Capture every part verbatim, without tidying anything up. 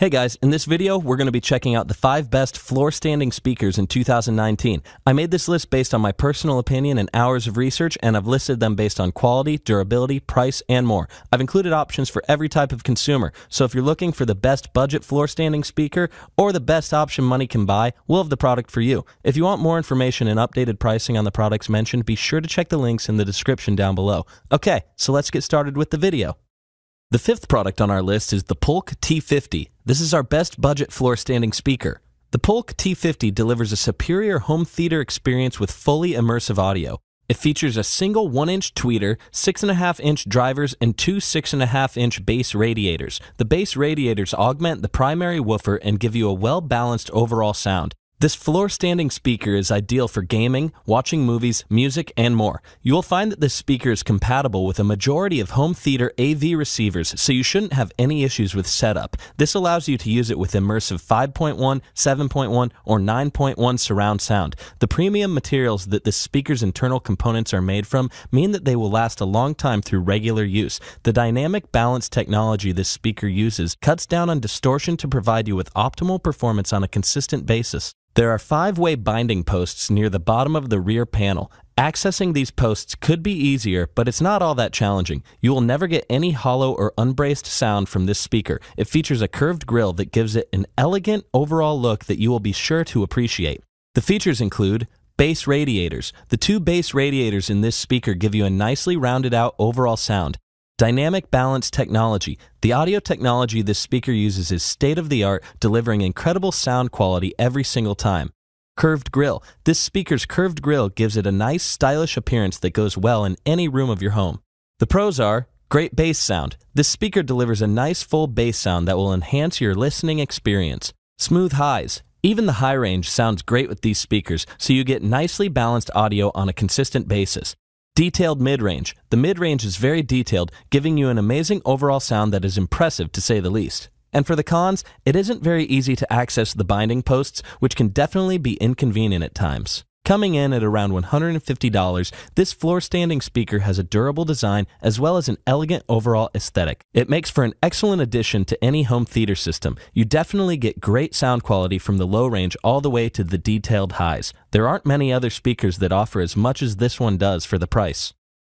Hey guys, in this video, we're going to be checking out the five best floor-standing speakers in two thousand nineteen. I made this list based on my personal opinion and hours of research, and I've listed them based on quality, durability, price, and more. I've included options for every type of consumer, so if you're looking for the best budget floor-standing speaker or the best option money can buy, we'll have the product for you. If you want more information and updated pricing on the products mentioned, be sure to check the links in the description down below. Okay, so let's get started with the video. The fifth product on our list is the Polk T fifty. This is our best budget floor-standing speaker. The Polk T fifty delivers a superior home theater experience with fully immersive audio. It features a single one inch tweeter, six point five inch drivers, and two six point five inch bass radiators. The bass radiators augment the primary woofer and give you a well-balanced overall sound. This floor-standing speaker is ideal for gaming, watching movies, music, and more. You will find that this speaker is compatible with a majority of home theater A V receivers, so you shouldn't have any issues with setup. This allows you to use it with immersive five point one, seven point one, or nine point one surround sound. The premium materials that this speaker's internal components are made from mean that they will last a long time through regular use. The dynamic balance technology this speaker uses cuts down on distortion to provide you with optimal performance on a consistent basis. There are five-way binding posts near the bottom of the rear panel. Accessing these posts could be easier, but it's not all that challenging. You will never get any hollow or unbraced sound from this speaker. It features a curved grille that gives it an elegant overall look that you will be sure to appreciate. The features include bass radiators. The two bass radiators in this speaker give you a nicely rounded out overall sound. Dynamic balance technology. The audio technology this speaker uses is state-of-the-art, delivering incredible sound quality every single time. Curved grille. This speaker's curved grille gives it a nice, stylish appearance that goes well in any room of your home. The pros are great bass sound. This speaker delivers a nice full bass sound that will enhance your listening experience. Smooth highs. Even the high range sounds great with these speakers, so you get nicely balanced audio on a consistent basis. Detailed mid-range. The mid-range is very detailed, giving you an amazing overall sound that is impressive to say the least. And for the cons, it isn't very easy to access the binding posts, which can definitely be inconvenient at times. Coming in at around one hundred fifty dollars, this floor-standing speaker has a durable design as well as an elegant overall aesthetic. It makes for an excellent addition to any home theater system. You definitely get great sound quality from the low range all the way to the detailed highs. There aren't many other speakers that offer as much as this one does for the price.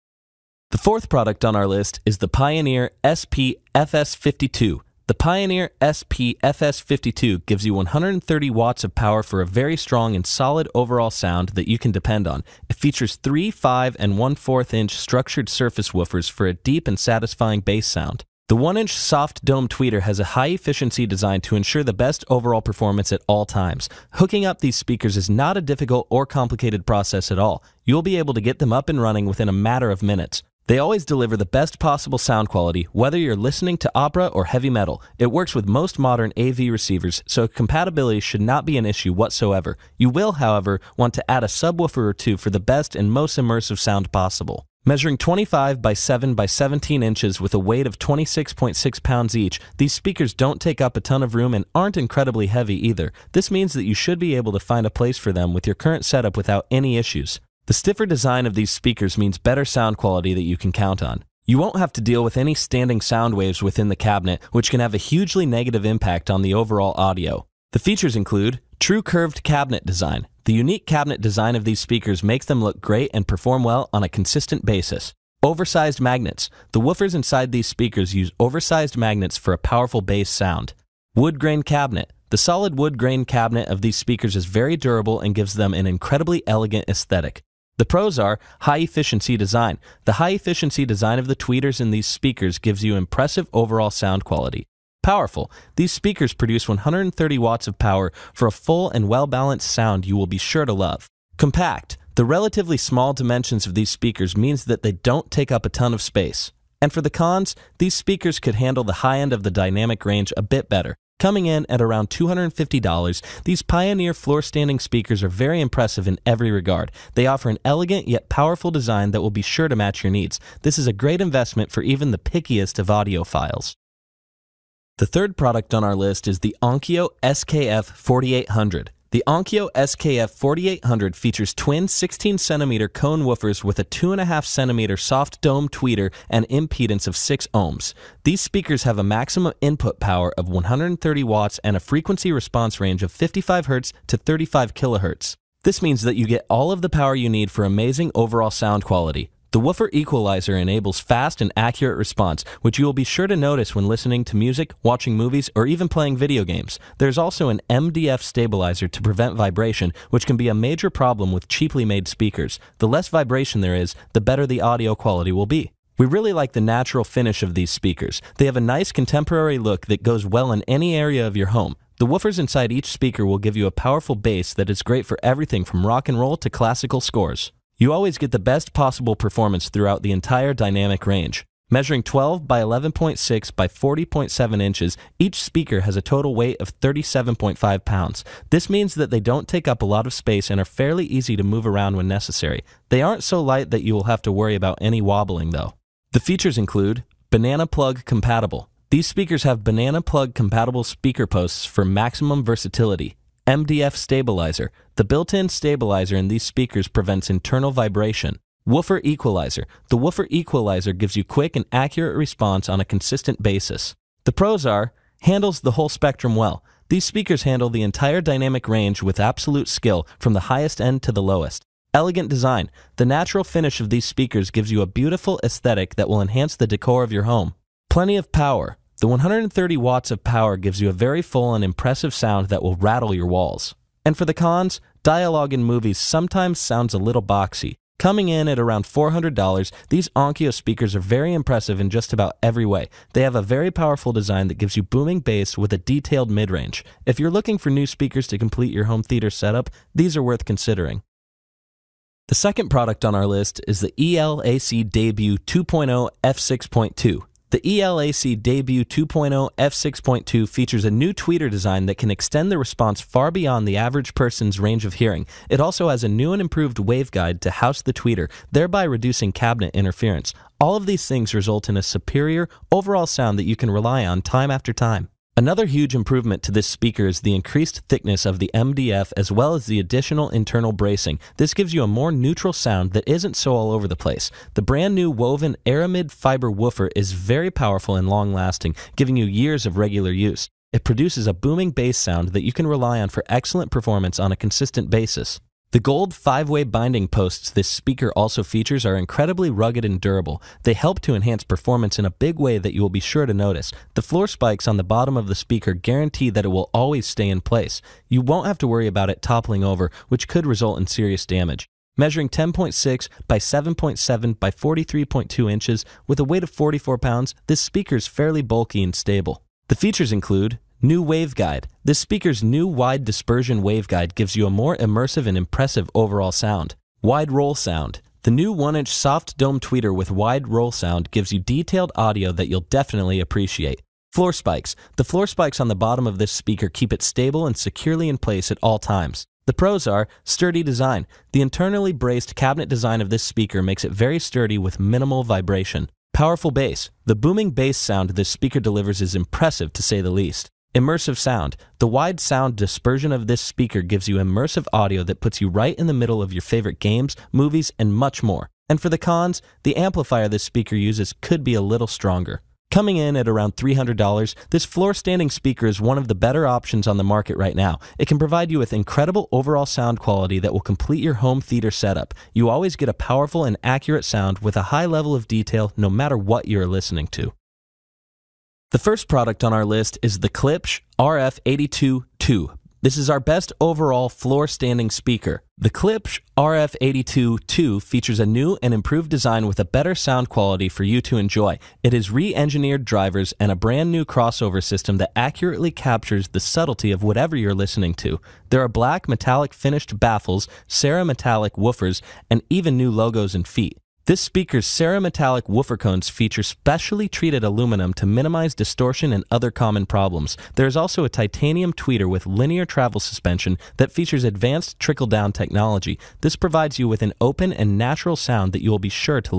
The fourth product on our list is the Pioneer S P F S fifty-two. The Pioneer S P F S fifty-two gives you one hundred thirty watts of power for a very strong and solid overall sound that you can depend on. It features three, five, and one fourth inch structured surface woofers for a deep and satisfying bass sound. The one inch soft dome tweeter has a high-efficiency design to ensure the best overall performance at all times. Hooking up these speakers is not a difficult or complicated process at all. You'll be able to get them up and running within a matter of minutes. They always deliver the best possible sound quality, whether you're listening to opera or heavy metal. It works with most modern A V receivers, so compatibility should not be an issue whatsoever. You will, however, want to add a subwoofer or two for the best and most immersive sound possible. Measuring twenty-five by seven by seventeen inches with a weight of twenty-six point six pounds each, these speakers don't take up a ton of room and aren't incredibly heavy either. This means that you should be able to find a place for them with your current setup without any issues. The stiffer design of these speakers means better sound quality that you can count on. You won't have to deal with any standing sound waves within the cabinet, which can have a hugely negative impact on the overall audio. The features include true curved cabinet design. The unique cabinet design of these speakers makes them look great and perform well on a consistent basis. Oversized magnets. The woofers inside these speakers use oversized magnets for a powerful bass sound. Wood grain cabinet. The solid wood grain cabinet of these speakers is very durable and gives them an incredibly elegant aesthetic. The pros are high-efficiency design. The high-efficiency design of the tweeters in these speakers gives you impressive overall sound quality. Powerful. These speakers produce one hundred thirty watts of power for a full and well-balanced sound you will be sure to love. Compact. The relatively small dimensions of these speakers means that they don't take up a ton of space. And for the cons, these speakers could handle the high end of the dynamic range a bit better. Coming in at around two hundred fifty dollars, these Pioneer floor-standing speakers are very impressive in every regard. They offer an elegant yet powerful design that will be sure to match your needs. This is a great investment for even the pickiest of audiophiles. The third product on our list is the Onkyo S K F forty-eight hundred. The Onkyo S K F forty-eight hundred features twin sixteen centimeter cone woofers with a two point five centimeter soft dome tweeter and impedance of six ohms. These speakers have a maximum input power of one hundred thirty watts and a frequency response range of fifty-five hertz to thirty-five kilohertz. This means that you get all of the power you need for amazing overall sound quality. The woofer equalizer enables fast and accurate response, which you will be sure to notice when listening to music, watching movies, or even playing video games. There's also an M D F stabilizer to prevent vibration, which can be a major problem with cheaply made speakers. The less vibration there is, the better the audio quality will be. We really like the natural finish of these speakers. They have a nice contemporary look that goes well in any area of your home. The woofers inside each speaker will give you a powerful bass that is great for everything from rock and roll to classical scores. You always get the best possible performance throughout the entire dynamic range. Measuring twelve by eleven point six by forty point seven inches, each speaker has a total weight of thirty-seven point five pounds. This means that they don't take up a lot of space and are fairly easy to move around when necessary. They aren't so light that you will have to worry about any wobbling though. The features include banana plug compatible. These speakers have banana plug compatible speaker posts for maximum versatility. M D F stabilizer. The built-in stabilizer in these speakers prevents internal vibration. Woofer equalizer. The woofer equalizer gives you quick and accurate response on a consistent basis. The pros are, handles the whole spectrum well. These speakers handle the entire dynamic range with absolute skill from the highest end to the lowest. Elegant design. The natural finish of these speakers gives you a beautiful aesthetic that will enhance the decor of your home. Plenty of power. The one hundred thirty watts of power gives you a very full and impressive sound that will rattle your walls. And for the cons, dialogue in movies sometimes sounds a little boxy. Coming in at around four hundred dollars, these Onkyo speakers are very impressive in just about every way. They have a very powerful design that gives you booming bass with a detailed mid-range. If you're looking for new speakers to complete your home theater setup, these are worth considering. The second product on our list is the E L A C Debut two point oh F six point two. The E L A C Debut two point oh F six point two features a new tweeter design that can extend the response far beyond the average person's range of hearing. It also has a new and improved waveguide to house the tweeter, thereby reducing cabinet interference. All of these things result in a superior overall sound that you can rely on time after time. Another huge improvement to this speaker is the increased thickness of the M D F as well as the additional internal bracing. This gives you a more neutral sound that isn't so all over the place. The brand new woven aramid fiber woofer is very powerful and long-lasting, giving you years of regular use. It produces a booming bass sound that you can rely on for excellent performance on a consistent basis. The gold five-way binding posts this speaker also features are incredibly rugged and durable. They help to enhance performance in a big way that you will be sure to notice. The floor spikes on the bottom of the speaker guarantee that it will always stay in place. You won't have to worry about it toppling over, which could result in serious damage. Measuring ten point six by seven point seven by forty-three point two inches with a weight of forty-four pounds, this speaker is fairly bulky and stable. The features include new waveguide. This speaker's new wide dispersion waveguide gives you a more immersive and impressive overall sound. Wide roll sound. The new one inch soft dome tweeter with wide roll sound gives you detailed audio that you'll definitely appreciate. Floor spikes. The floor spikes on the bottom of this speaker keep it stable and securely in place at all times. The pros are sturdy design. The internally braced cabinet design of this speaker makes it very sturdy with minimal vibration. Powerful bass. The booming bass sound this speaker delivers is impressive to say the least. Immersive sound. The wide sound dispersion of this speaker gives you immersive audio that puts you right in the middle of your favorite games, movies, and much more. And for the cons, the amplifier this speaker uses could be a little stronger. Coming in at around three hundred dollars, this floor-standing speaker is one of the better options on the market right now. It can provide you with incredible overall sound quality that will complete your home theater setup. You always get a powerful and accurate sound with a high level of detail no matter what you're listening to. The first product on our list is the Klipsch R F eighty-two two. This is our best overall floor-standing speaker. The Klipsch R F eighty-two two features a new and improved design with a better sound quality for you to enjoy. It has re-engineered drivers and a brand new crossover system that accurately captures the subtlety of whatever you're listening to. There are black metallic finished baffles, cerametallic woofers, and even new logos and feet. This speaker's cerametallic woofer cones feature specially treated aluminum to minimize distortion and other common problems. There is also a titanium tweeter with linear travel suspension that features advanced trickle-down technology. This provides you with an open and natural sound that you will be sure to love.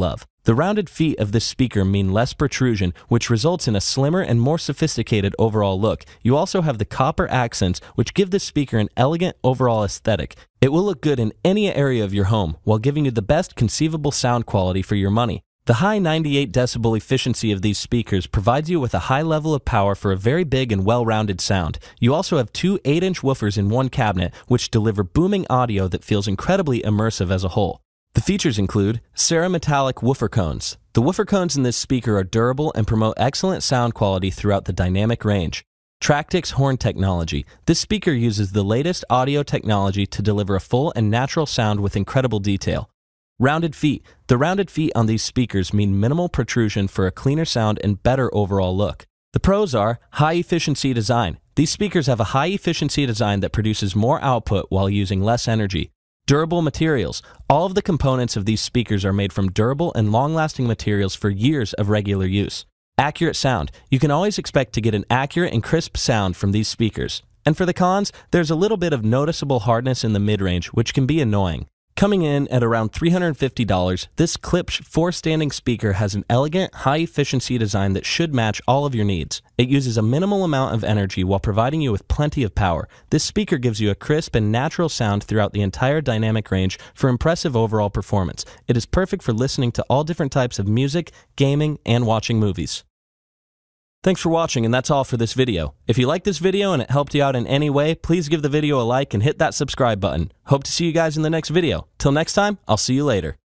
The rounded feet of this speaker mean less protrusion, which results in a slimmer and more sophisticated overall look. You also have the copper accents, which give this speaker an elegant overall aesthetic. It will look good in any area of your home, while giving you the best conceivable sound quality for your money. The high ninety-eight decibel efficiency of these speakers provides you with a high level of power for a very big and well-rounded sound. You also have two eight inch woofers in one cabinet, which deliver booming audio that feels incredibly immersive as a whole. The features include cerametallic woofer cones. The woofer cones in this speaker are durable and promote excellent sound quality throughout the dynamic range. Tractix horn technology. This speaker uses the latest audio technology to deliver a full and natural sound with incredible detail. Rounded feet. The rounded feet on these speakers mean minimal protrusion for a cleaner sound and better overall look. The pros are high efficiency design. These speakers have a high efficiency design that produces more output while using less energy. Durable materials. All of the components of these speakers are made from durable and long-lasting materials for years of regular use. Accurate sound. You can always expect to get an accurate and crisp sound from these speakers. And for the cons, there's a little bit of noticeable hardness in the mid-range, which can be annoying. Coming in at around three hundred fifty dollars, this Klipsch Floorstanding speaker has an elegant, high-efficiency design that should match all of your needs. It uses a minimal amount of energy while providing you with plenty of power. This speaker gives you a crisp and natural sound throughout the entire dynamic range for impressive overall performance. It is perfect for listening to all different types of music, gaming, and watching movies. Thanks for watching, and that's all for this video. If you liked this video and it helped you out in any way, please give the video a like and hit that subscribe button. Hope to see you guys in the next video. Till next time, I'll see you later.